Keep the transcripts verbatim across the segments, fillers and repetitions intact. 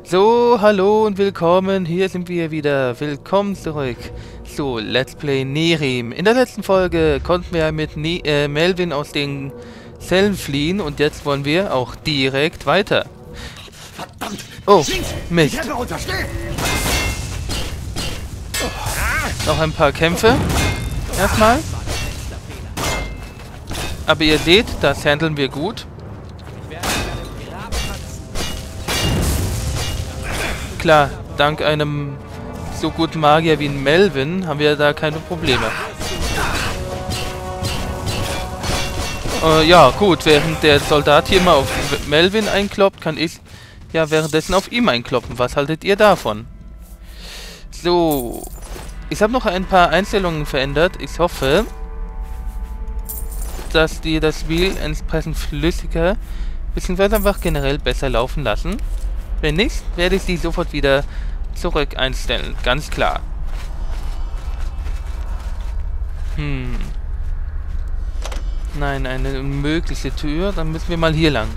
So, hallo und willkommen, hier sind wir wieder, willkommen zurück zu Let's Play Nehrim. In der letzten Folge konnten wir mit ne äh, Melvin aus den Zellen fliehen und jetzt wollen wir auch direkt weiter. Verdammt! Oh, Links, Mist. die Treppe runter, schnell! Noch ein paar Kämpfe. Erstmal. Aber ihr seht, das handeln wir gut. Klar, dank einem so guten Magier wie Melvin haben wir da keine Probleme. Äh, ja, gut, während der Soldat hier mal auf Melvin einkloppt, kann ich ja währenddessen auf ihm einkloppen. Was haltet ihr davon? So, ich habe noch ein paar Einstellungen verändert. Ich hoffe, dass die das Spiel entsprechend flüssiger bzw. einfach generell besser laufen lassen. Wenn nicht, werde ich sie sofort wieder zurück einstellen. Ganz klar. Hm. Nein, eine unmögliche Tür. Dann müssen wir mal hier lang.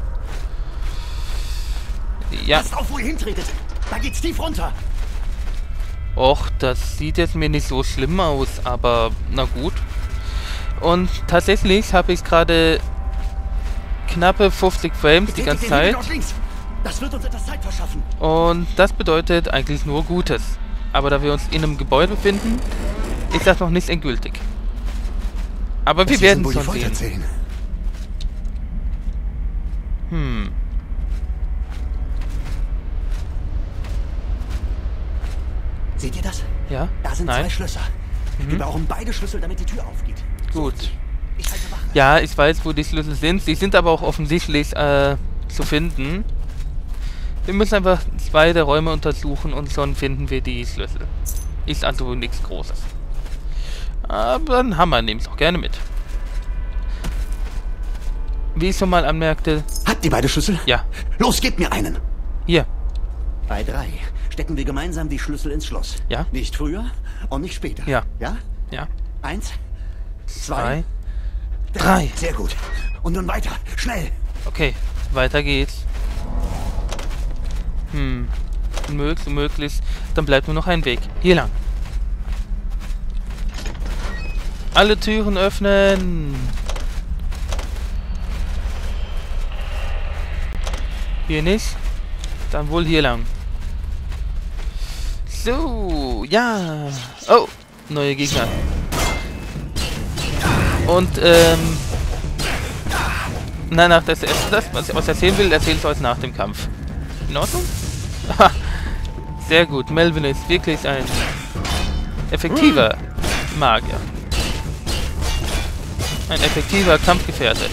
Ja. Passt auf, wo ihr hintretet. Da geht's tief runter. Och, das sieht jetzt mir nicht so schlimm aus, aber na gut. Und tatsächlich habe ich gerade knappe fünfzig Frames die ganze Zeit. Das wird uns etwas Zeit verschaffen. Und das bedeutet eigentlich nur Gutes. Aber da wir uns in einem Gebäude befinden, ist das noch nicht endgültig. Aber wir werden es schon sehen. Hm. Seht ihr das? Ja? Da sind Nein? zwei Schlösser. Mhm. Wir brauchen beide Schlüssel, damit die Tür aufgeht. Gut. Ich halte Wache. Ja, ich weiß, wo die Schlüssel sind. Sie sind aber auch offensichtlich äh, zu finden. Wir müssen einfach zwei der Räume untersuchen und schon finden wir die Schlüssel. Ist also nichts Großes. Aber einen Hammer nehme ich auch gerne mit. Wie ich schon mal anmerkte... Habt ihr beide Schlüssel? Ja. Los, gebt mir einen. Hier. Bei drei stecken wir gemeinsam die Schlüssel ins Schloss. Ja. Nicht früher und nicht später. Ja. Ja? Ja. Eins, zwei, Drei. Drei. Sehr gut. Und nun weiter. Schnell. Okay, weiter geht's. Hm. Unmöglich, unmöglich. Dann bleibt nur noch ein Weg. Hier lang. Alle Türen öffnen. Hier nicht. Dann wohl hier lang. So, ja. Oh, neue Gegner. Und, ähm... Nein, nach das, das, was ich erzählen will, erzähle ich euch nach dem Kampf. In Ordnung? Sehr gut. Melvin ist wirklich ein effektiver Magier. Ein effektiver Kampfgefährte.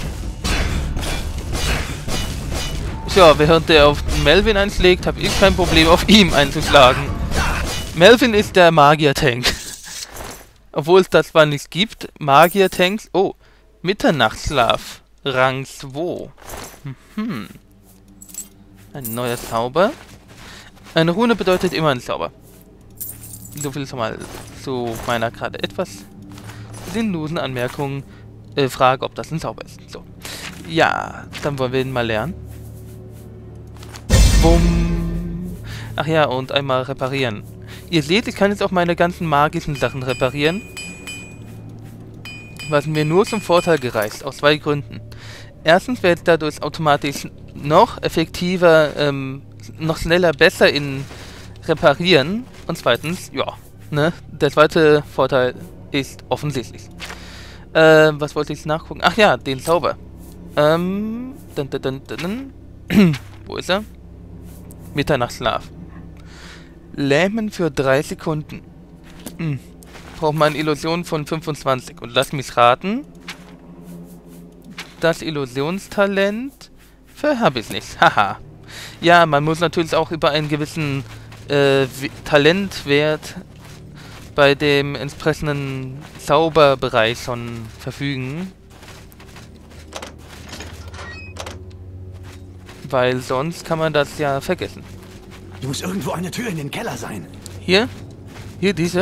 So, während der auf Melvin einschlägt, habe ich kein Problem, auf ihm einzuschlagen. Melvin ist der Magier-Tank. Obwohl es das zwar nicht gibt. Magier-Tanks. Oh, Mitternachtsschlaf. Rang zwei. Mhm. Ein neuer Zauber. Eine Rune bedeutet immer ein Zauber. So viel schon mal zu meiner gerade etwas sinnlosen Anmerkung. Äh, Frage, ob das ein Zauber ist. So. Ja, dann wollen wir ihn mal lernen. Bumm. Ach ja, und einmal reparieren. Ihr seht, ich kann jetzt auch meine ganzen magischen Sachen reparieren. Was mir nur zum Vorteil gereicht, aus zwei Gründen. Erstens werde ich dadurch automatisch noch effektiver, ähm, noch schneller, besser in Reparieren. Und zweitens, ja, ne, der zweite Vorteil ist offensichtlich. Äh, was wollte ich nachgucken? Ach ja, den Zauber. Ähm, dun, dun, dun, dun, dun. Wo ist er? Mitternachtsschlaf. Lähmen für drei Sekunden. Hm. Braucht man Illusion von fünfundzwanzig. Und lass mich raten. Das Illusionstalent für habe ich nicht. Haha. Ja, man muss natürlich auch über einen gewissen äh, Talentwert bei dem entsprechenden Zauberbereich schon verfügen. Weil sonst kann man das ja vergessen. Hier muss irgendwo eine Tür in den Keller sein. Hier? Hier diese?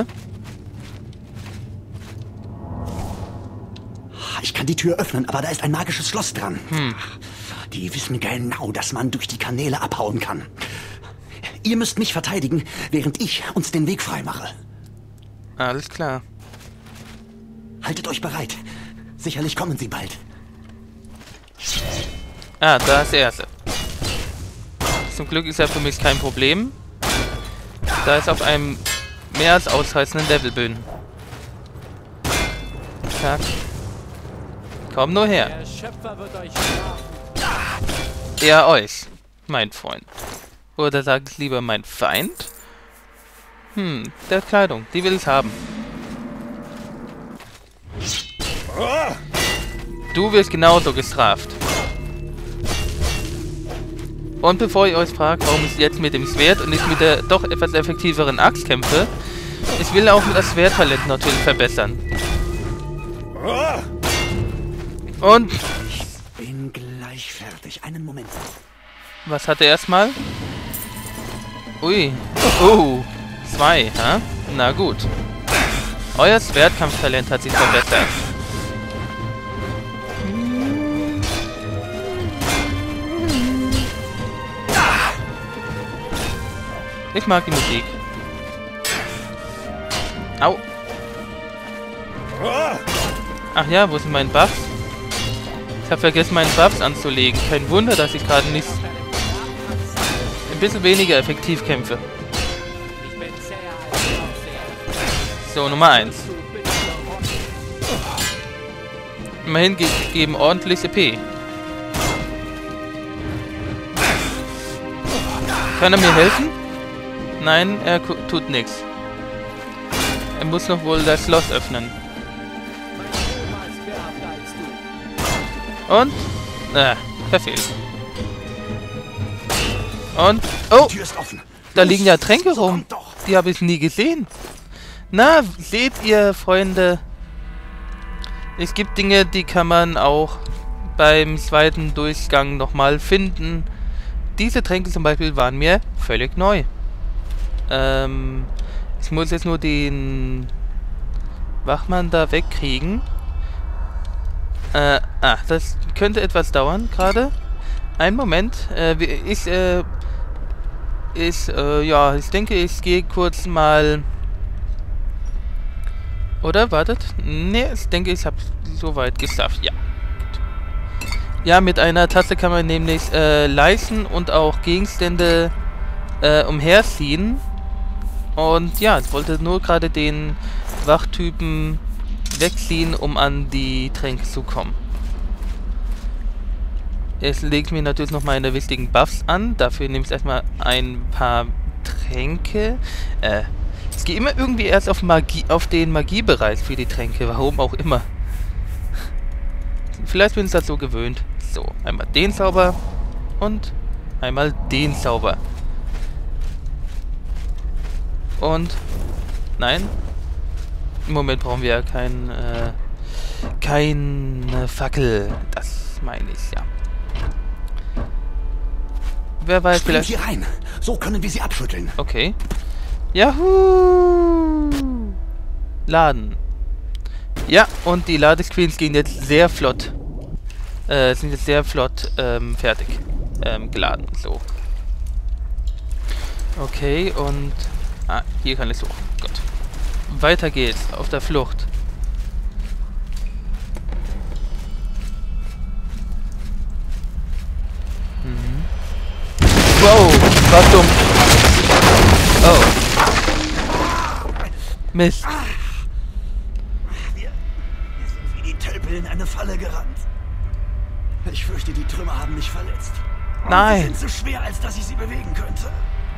Ich kann die Tür öffnen, aber da ist ein magisches Schloss dran. Hm. Die wissen genau, dass man durch die Kanäle abhauen kann. Ihr müsst mich verteidigen, während ich uns den Weg frei mache. Alles klar. Haltet euch bereit. Sicherlich kommen sie bald. Ah, da ist der erste. Zum Glück ist er für mich kein Problem. Da ist auf einem mehr als ausreißenden Levelböen. Zack. Komm nur her. Der Schöpfer wird euch strafen. Er euch, mein Freund. Oder sag es lieber mein Feind? Hm, der Kleidung, die will ich haben. Du wirst genauso gestraft. Und bevor ihr euch fragt, warum ich jetzt mit dem Schwert und nicht mit der doch etwas effektiveren Axt kämpfe, ich will auch das Schwerttalent natürlich verbessern. Und Bin gleich fertig. Einen Moment. was hat er erstmal? Ui. Oh. Zwei, ha? Na gut. Euer Schwertkampftalent hat sich verbessert. Ich mag die Musik. Au. Ach ja, wo sind meine Buffs? Ich habe vergessen, meinen Buffs anzulegen. Kein Wunder, dass ich gerade nicht ein bisschen weniger effektiv kämpfe. Ich bin zäher als Aufseher. So, Nummer eins. Du bist verrotten. Immerhin ge geben ordentlich E P. Kann er mir helfen? Nein, er tut nichts. Er muss noch wohl das Schloss öffnen. Mein Schöpfer ist wehrhafter als du. Und? Äh, verfehlt. Und? Oh! Die Tür ist offen. Da liegen ja Tränke So, rum. kommt doch. Die habe ich nie gesehen. Na, seht ihr, Freunde? Es gibt Dinge, die kann man auch beim zweiten Durchgang nochmal finden. Diese Tränke zum Beispiel waren mir völlig neu. Ähm, ich muss jetzt nur den Wachmann da wegkriegen. Äh, ah, das könnte etwas dauern gerade. Einen Moment. Äh, ich, äh, ich, äh, ja, ich denke, ich gehe kurz mal... Oder? Wartet. Ne, ich denke, ich habe soweit geschafft. Ja. Gut. Ja, mit einer Taste kann man nämlich äh, Leichen und auch Gegenstände äh, umherziehen. Und ja, ich wollte nur gerade den Wachtypen wegziehen, um an die Tränke zu kommen. Jetzt lege ich mir natürlich noch meine wichtigen Buffs an. Dafür nehme ich erstmal ein paar Tränke. Äh, ich gehe immer irgendwie erst auf Magie, auf den Magiebereich für die Tränke, warum auch immer. Vielleicht bin ich das so gewöhnt. So, einmal den Zauber und einmal den Zauber. Und nein, im Moment brauchen wir ja kein, äh, keine Fackel. Das meine ich, ja. Wer weiß, Springt vielleicht... hier rein. So können wir sie abschütteln. Okay. Yahoo! Laden. Ja, und die Ladescreens gehen jetzt sehr flott. Äh, sind jetzt sehr flott ähm, fertig. Ähm, geladen. So. Okay, und... Ah, hier kann ich hoch. Gut. Weiter geht's. Auf der Flucht. Mhm. Wow, was dumm. Oh. Mist. Wir, wir sind wie die Tölpel in eine Falle gerannt. Ich fürchte, die Trümmer haben mich verletzt. Und Nein. sie sind so schwer, als dass ich sie bewegen könnte.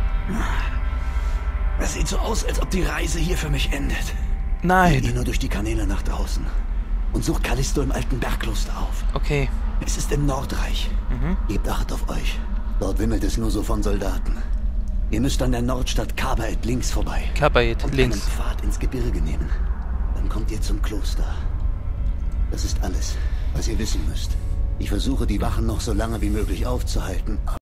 Es sieht so aus, als ob die Reise hier für mich endet. Geht Nein. ihr nur durch die Kanäle nach draußen und sucht Callisto im alten Bergkloster auf. Okay. Es ist im Nordreich. Mhm. Gebt Acht auf euch. Dort wimmelt es nur so von Soldaten. Ihr müsst an der Nordstadt Kabaet links vorbei. Kabaet und links. einen Pfad ins Gebirge nehmen. Dann kommt ihr zum Kloster. Das ist alles, was ihr wissen müsst. Ich versuche, die Wachen noch so lange wie möglich aufzuhalten.